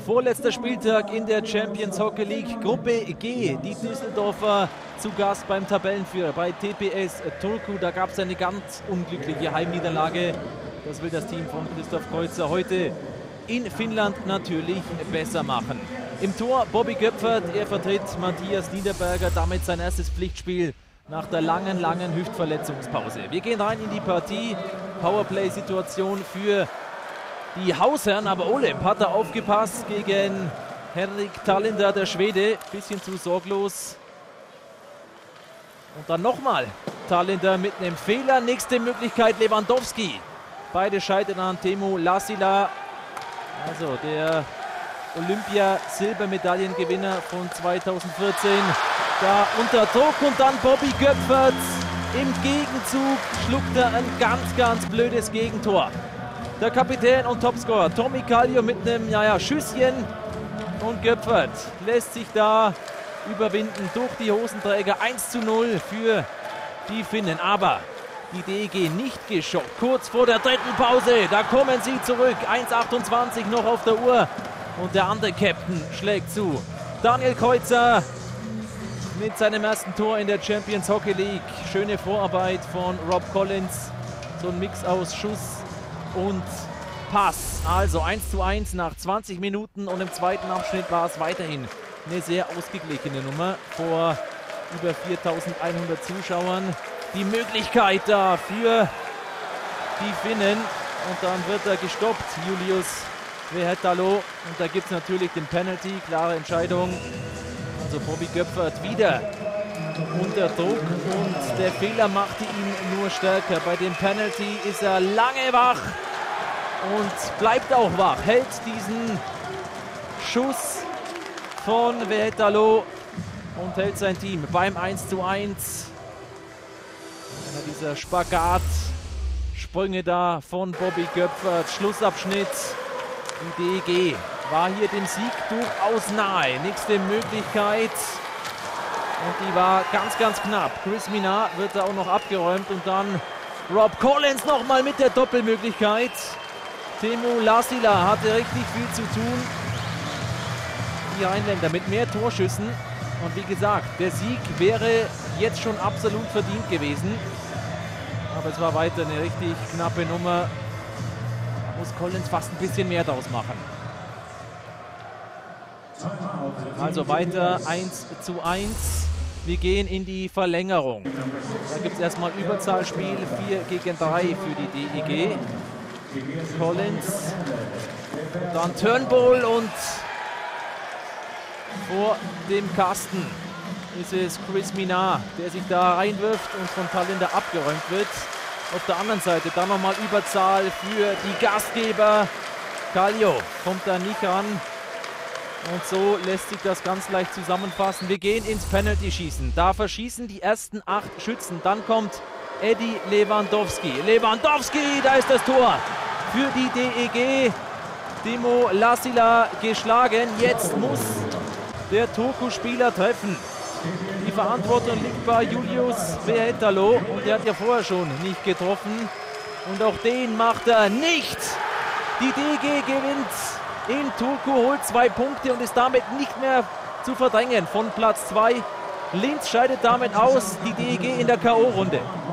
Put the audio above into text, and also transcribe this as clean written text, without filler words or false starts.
Vorletzter Spieltag in der Champions Hockey League Gruppe G. Die Düsseldorfer zu Gast beim Tabellenführer bei TPS Turku. Da gab es eine ganz unglückliche Heimniederlage. Das will das Team von Christoph Kreuzer heute in Finnland natürlich besser machen. Im Tor Bobby Göpfert, er vertritt Matthias Niederberger, damit sein erstes Pflichtspiel nach der langen Hüftverletzungspause. Wir gehen rein in die Partie. Powerplay-Situation für die Hausherren, aber Olemp hat da aufgepasst gegen Henrik Tallinder, der Schwede. Bisschen zu sorglos. Und dann nochmal Tallinder mit einem Fehler. Nächste Möglichkeit Lewandowski. Beide scheitern an Teemu Lassila. Also der Olympia-Silbermedaillengewinner von 2014. Da unter Druck und dann Bobby Göpfert. Im Gegenzug schluckt er ein ganz blödes Gegentor. Der Kapitän und Topscorer Tommy Kallio mit einem Schüsschen. Und Göpfert lässt sich da überwinden durch die Hosenträger. 1:0 für die Finnen. Aber die DEG nicht geschockt. Kurz vor der dritten Pause, da kommen sie zurück. 1:28 noch auf der Uhr. Und der andere Captain schlägt zu. Daniel Kreuzer mit seinem ersten Tor in der Champions Hockey League. Schöne Vorarbeit von Rob Collins. So ein Mix aus Schuss und Pass. Also 1:1 nach 20 Minuten und im zweiten Abschnitt war es weiterhin eine sehr ausgeglichene Nummer vor über 4.100 Zuschauern. Die Möglichkeit da für die Finnen und dann wird er gestoppt, Julius Vehetalo, und da gibt es natürlich den Penalty, klare Entscheidung. Also Bobby Göpfert wieder unter Druck und der Fehler machte ihn nur stärker. Bei dem Penalty ist er lange wach und bleibt auch wach, hält diesen Schuss von Vehetalo und hält sein Team beim 1:1. Dieser Spagat-Sprünge da von Bobby Göpfert. Schlussabschnitt. Die DEG war hier dem Sieg durchaus nahe. Nächste Möglichkeit. Und die war ganz knapp. Chris Minnaar wird da auch noch abgeräumt. Und dann Rob Collins nochmal mit der Doppelmöglichkeit. Teemu Lassila hatte richtig viel zu tun. Die Rheinländer mit mehr Torschüssen. Und wie gesagt, der Sieg wäre jetzt schon absolut verdient gewesen. Aber es war weiter eine richtig knappe Nummer. Da muss Collins fast ein bisschen mehr draus machen. Also weiter 1:1. Wir gehen in die Verlängerung. Da gibt es erstmal Überzahlspiel, 4-3 für die DEG. Collins. Und dann Turnbull und vor dem Kasten ist es Chris Minnaar, der sich da reinwirft und von Tallinder abgeräumt wird. Auf der anderen Seite dann nochmal Überzahl für die Gastgeber. Kallio kommt da nicht ran. Und so lässt sich das ganz leicht zusammenfassen. Wir gehen ins Penalty-Schießen. Da verschießen die ersten 8 Schützen. Dann kommt Eddie Lewandowski. Lewandowski, da ist das Tor für die DEG. Teemu Lassila geschlagen. Jetzt muss der Turku-Spieler treffen. Die Verantwortung liegt bei Julius Vehetalo und der hat ja vorher schon nicht getroffen. Und auch den macht er nicht. Die DEG gewinnt in Turku, holt 2 Punkte und ist damit nicht mehr zu verdrängen von Platz 2. Linz scheidet damit aus, die DEG in der K.O.-Runde.